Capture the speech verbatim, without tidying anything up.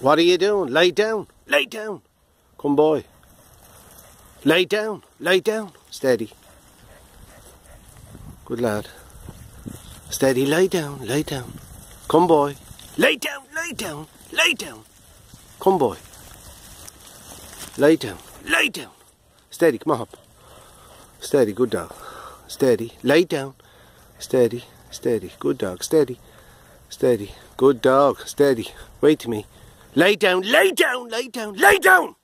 What are you doing? Lay down. Lay down. Come boy. Lay down. Lay down. Steady. Good lad. Steady. Lay down. Lay down. Come boy. Lay down. Lay down. Lay down. Come boy. Lay down. Lay down. Steady. Come on up. Steady. Good dog. Steady. Lay down. Steady. Steady. Good dog. Steady. Steady. Good dog. Steady. Wait to me. Lay down. Lay down. Lay down. Lay down.